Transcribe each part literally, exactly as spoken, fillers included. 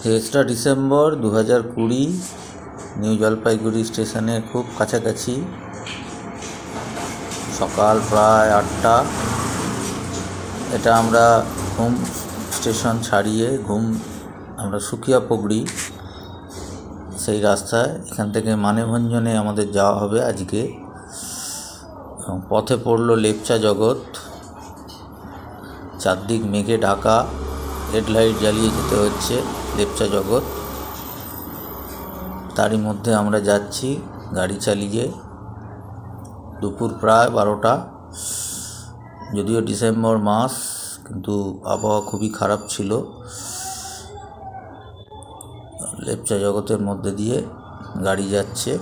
তেসরা ডিসেম্বর দু হাজার কুড়ি নিউ জলপাইগুড়ি স্টেশনে খুব কাছাকাছি, সকাল প্রায় আটটা। এটা আমরা ঘুম স্টেশন ছাড়িয়ে ঘুম আমরা সুকিয়া পগড়ি সেই রাস্তায়, এখান থেকে মানেভঞ্জনে আমাদের যাওয়া হবে আজকে। পথে পড়লো লেপচা জগৎ, চারদিক মেঘে ঢাকা, হেডলাইট জ্বালিয়ে যেতে হচ্ছে লেপচা জগৎ। তারই মধ্যে আমরা যাচ্ছি গাড়ি চালিয়ে। দুপুর প্রায় বারোটা, যদিও ডিসেম্বর মাস, কিন্তু আবহাওয়া খুবই খারাপ ছিল। লেপচা জগতের মধ্যে দিয়ে গাড়ি যাচ্ছে।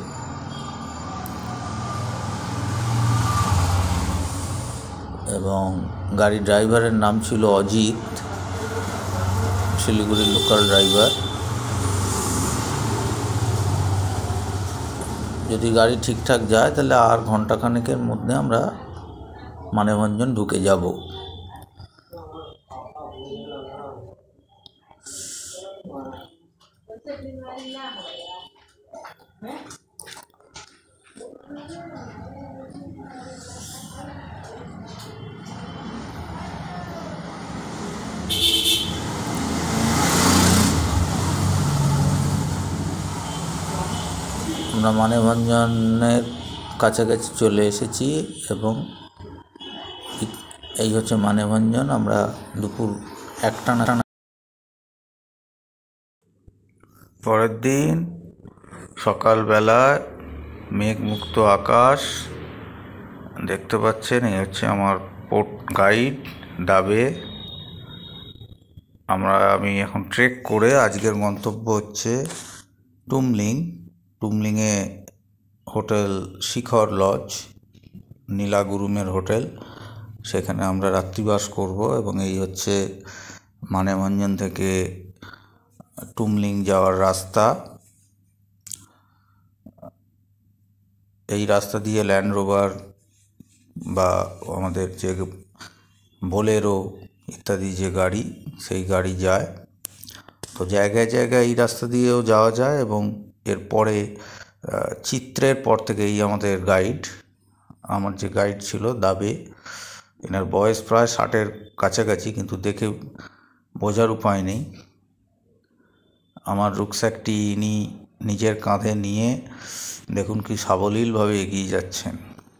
এবং গাড়ির ড্রাইভারের নাম ছিল অজিত, শিলিগুড়ির লোকাল ড্রাইভার। যদি গাড়ি ঠিকঠাক যায় তাহলে আর ঘন্টাখানেকের মধ্যে আমরা মানেভঞ্জন ঢুকে যাব। আমরা মানেভঞ্জনের কাছাকাছি চলে এসেছি এবং এই হচ্ছে মানেভঞ্জন। আমরা দুপুর একটা না পরের দিন সকালবেলায় মেঘমুক্ত আকাশ দেখতে পাচ্ছেন। এই হচ্ছে আমার পোর্ট গাইড ডাবে। আমরা আমি এখন ট্রেক করে আজকের গন্তব্য হচ্ছে টুমলিং। টুমলিংয়ে হোটেল শিখর লজ, নীলাগুরুমের হোটেল, সেখানে আমরা রাত্রিবাস করব। এবং এই হচ্ছে মানেভঞ্জন থেকে টুমলিং যাওয়ার রাস্তা। এই রাস্তা দিয়ে ল্যান্ড রোভার বা আমাদের যে বোলেরো ইত্যাদি যে গাড়ি, সেই গাড়ি যায়। তো জায়গায় জায়গায় এই রাস্তা দিয়েও যাওয়া যায়। এবং এরপরে চিত্রের পর থেকে এই আমাদের গাইড, আমার যে গাইড ছিল দাবে, এনার বয়স প্রায় ষাটের কাছাকাছি, কিন্তু দেখে বোঝার উপায় নেই। আমার রুকস্যাকটি ইনি নিজের কাঁধে নিয়ে দেখুন কি সাবলীলভাবে এগিয়ে যাচ্ছেন।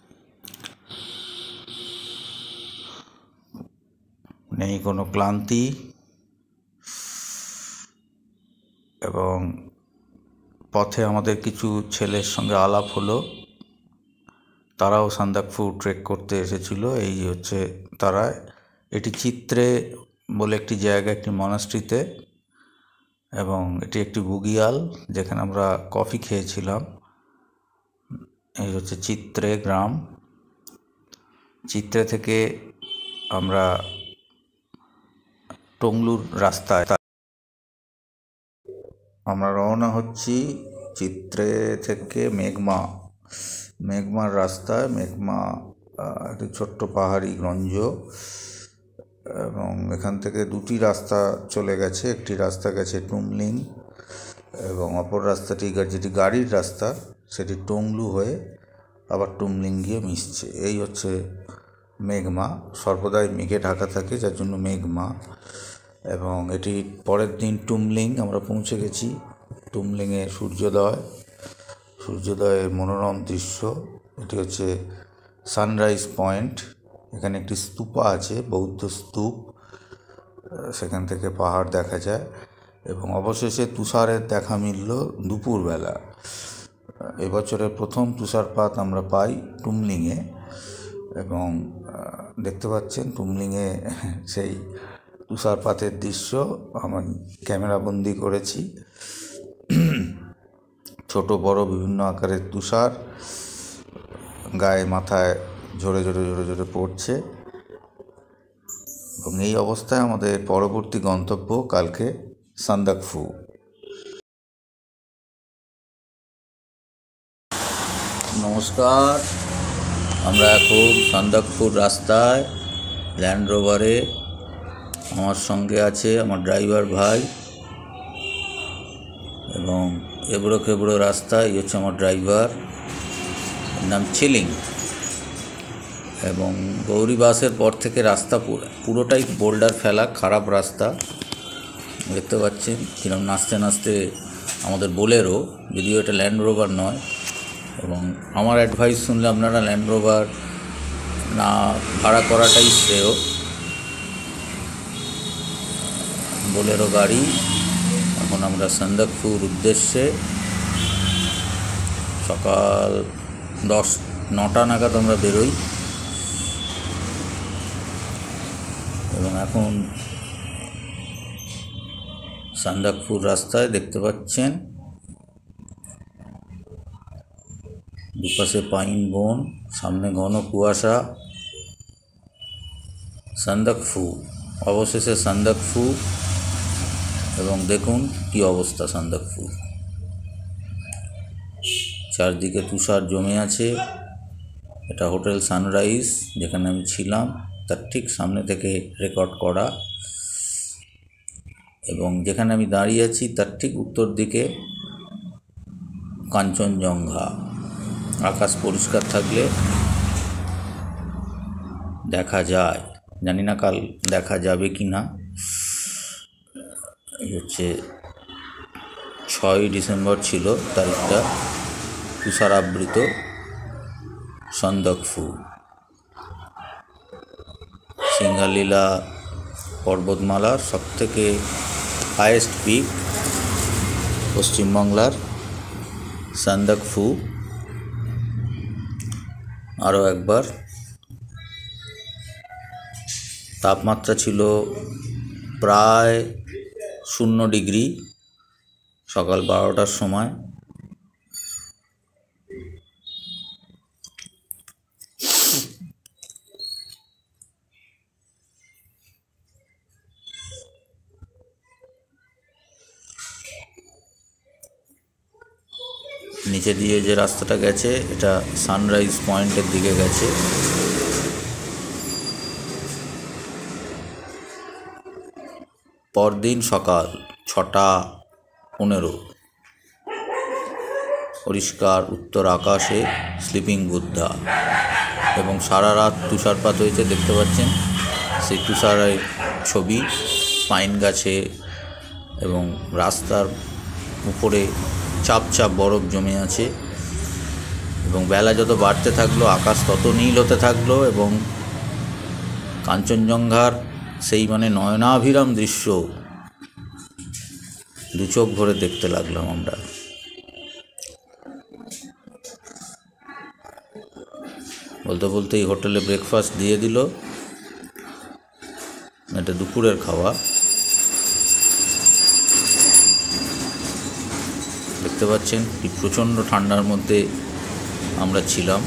নেই কোনো ক্লান্তি। এবং পথে আমাদের কিছু ছেলের সঙ্গে আলাপ হলো, তারাও সান্দাকফু ট্রেক করতে এসেছিল। এই হচ্ছে তারা। এটি চিত্রে বলে একটি জায়গা, একটি মনাস্ট্রিতে। এবং এটি একটি বুগিয়াল, যেখানে আমরা কফি খেয়েছিলাম। এই হচ্ছে চিত্রে গ্রাম। চিত্রে থেকে আমরা টংলুর রাস্তায় আমরা রওনা হচ্ছি। চিত্রে থেকে মেঘমা মেঘমার রাস্তায়। মেঘমা একটি ছোট্ট পাহাড়ি গঞ্জ, এবং এখান থেকে দুটি রাস্তা চলে গেছে। একটি রাস্তা গেছে টুমলিং, এবং অপর রাস্তাটি যেটি গাড়ির রাস্তা, সেটি টংলু হয়ে আবার টুমলিং গিয়ে মিশছে। এই হচ্ছে মেঘমা। সর্বদাই মেঘে ঢাকা থাকে, যার জন্য মেঘমা। এবং এটি পরের দিন টুমলিং আমরা পৌঁছে গেছি। টুমলিংয়ে সূর্যোদয় সূর্যোদয়ের মনোরম দৃশ্য। এটি হচ্ছে সানরাইজ পয়েন্ট। এখানে একটি স্তূপা আছে, বৌদ্ধ স্তূপ, সেখান থেকে পাহাড় দেখা যায়। এবং অবশেষে তুষারের দেখা মিলল দুপুরবেলা। এবছরের প্রথম তুষারপাত আমরা পাই টুমলিংয়ে। এবং দেখতে পাচ্ছেন টুমলিংয়ে সেই তুষারপাতের দৃশ্য আমি ক্যামেরাবন্দি করেছি। ছোট বড় বিভিন্ন আকারের তুষার গায়ে মাথায় ঝরে ঝরে ঝরে ঝরে পড়ছে। এবং এই অবস্থায় আমাদের পরবর্তী গন্তব্য কালকে সান্দাকফু। নমস্কার, আমরা এখন সান্দাকফুর রাস্তায় ল্যান্ড রোভারে। আমার সঙ্গে আছে আমার ড্রাইভার ভাই। এবং এবড়ো খেবড়ো রাস্তা। এই হচ্ছে আমার ড্রাইভার, নাম চিলিং। এবং গৌরী বাসের পর থেকে রাস্তা পুরোটাই বোল্ডার ফেলা, খারাপ রাস্তা। দেখতে পাচ্ছেন কিরম নাচতে নাচতে আমাদের বোলেরো, যদিও এটা ল্যান্ড রোভার নয়। এবং আমার অ্যাডভাইস শুনলে আপনারা ল্যান্ড রোভার না ভাড়া করাটাই শ্রেয়। বোলেরো গাড়ি। এখন আমরা সন্দকপুর উদ্দেশ্যে, সকাল দশ নটা নাগাদ আমরা বেরোই এবং এখন সন্দকপুর রাস্তায় দেখতে পাচ্ছেন দুপাশে পাইন বন, সামনে ঘন কুয়াশা। সন্দকফু, অবশেষে সন্দকফু। এবং দেখুন কি অবস্থা সন্দকফু, চারদিকে তুষার জমে আছে। এটা হোটেল সানরাইজ যেখানে আমি ছিলাম, তার ঠিক সামনে থেকে রেকর্ড করা। এবং যেখানে আমি দাঁড়িয়ে আছি তার ঠিক উত্তর দিকে কাঞ্চনজঙ্ঘা। আকাশ পরিষ্কার থাকলে দেখা যায়, জানি না কাল দেখা যাবে কি না। এই হচ্ছে ছয়ই ডিসেম্বর ছিল তারিখটা, তুষারাবৃত সন্দকফু। সিংহালীলা পর্বতমালার সবথেকে হাইয়েস্ট পিক পশ্চিমবাংলার সন্দকফু। আরও একবার তাপমাত্রা ছিল প্রায় শূন্য ডিগ্রি সকাল বারোটার সময়। নিচে দিয়ে যে রাস্তাটা গেছে এটা সানরাইজ পয়েন্টের দিকে গেছে। পরদিন সকাল ছটা পনেরো, পরিষ্কার উত্তর আকাশে স্লিপিং বুদ্ধা এবং সারা রাত তুষারপাত হয়েছে। দেখতে পাচ্ছেন সেই তুষারের ছবি পাইন গাছে এবং রাস্তার উপরে চাপ চাপ বরফ জমে আছে। এবং বেলা যত বাড়তে থাকলো আকাশ তত নীল হতে থাকলো এবং কাঞ্চনজঙ্ঘার সেই মানে নয়নাভিরাম দৃশ্য দু চোখ ভরে দেখতে লাগলাম আমরা। বলতে বলতে এই হোটেলে ব্রেকফাস্ট দিয়ে দিল, এটা দুপুরের খাওয়া। দেখতে পাচ্ছেন কি প্রচণ্ড ঠান্ডার মধ্যে আমরা ছিলাম।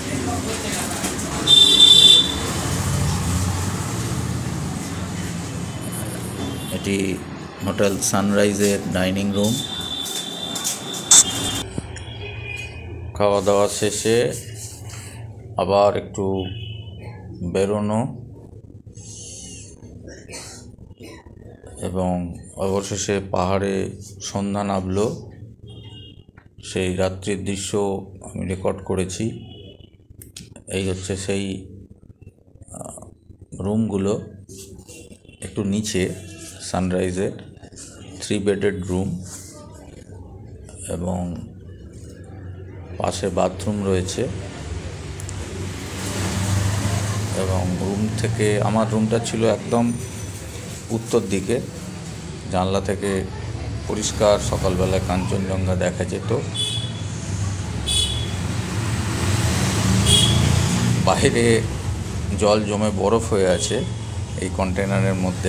এটি হোটেল সানরাইজের ডাইনিং রুম। খাওয়া দাওয়া শেষে আবার একটু বেরোনো এবং অবশেষে পাহাড়ে সন্ধ্যা নামলো। সেই রাত্রির দৃশ্য আমি রেকর্ড করেছি। এই হচ্ছে সেই রুমগুলো, একটু নিচে সানরাইজের থ্রি বেডেড রুম এবং পাশে বাথরুম রয়েছে। এবং রুম থেকে, আমার রুমটা ছিল একদম উত্তর দিকে, জানলা থেকে পরিষ্কার সকালবেলা কাঞ্চনজঙ্ঘা দেখা যেত। বাইরে জল জমে বরফ হয়ে আছে এই কন্টেনারের মধ্যে।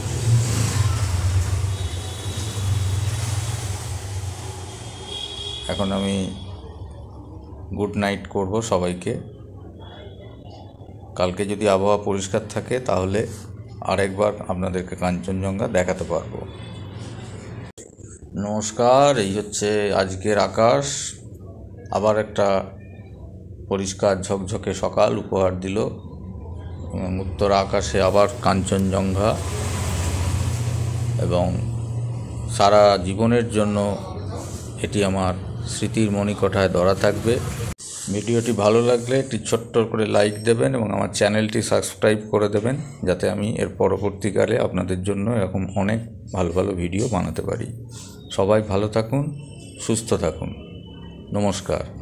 এখন আমি গুড নাইট করব সবাইকে। কালকে যদি আবহাওয়া পরিষ্কার থাকে তাহলে আরেকবার আপনাদেরকে কাঞ্চনজঙ্ঘা দেখাতে পারবো। নমস্কার, এই হচ্ছে আজকের আকাশ। আবার একটা পরিষ্কার ঝকঝকে সকাল উপহার দিল। উত্তর আকাশে আবার কাঞ্চনজঙ্ঘা এবং সারা জীবনের জন্য এটি আমার স্মৃতির মণিকোঠায় ধরা থাকবে। ভিডিওটি ভালো লাগলে একটি ছোট্ট করে লাইক দেবেন এবং আমার চ্যানেলটি সাবস্ক্রাইব করে দেবেন, যাতে আমি এর পরবর্তীকালে আপনাদের জন্য এরকম অনেক ভালো ভালো ভিডিও বানাতে পারি। সবাই ভালো থাকুন, সুস্থ থাকুন। নমস্কার।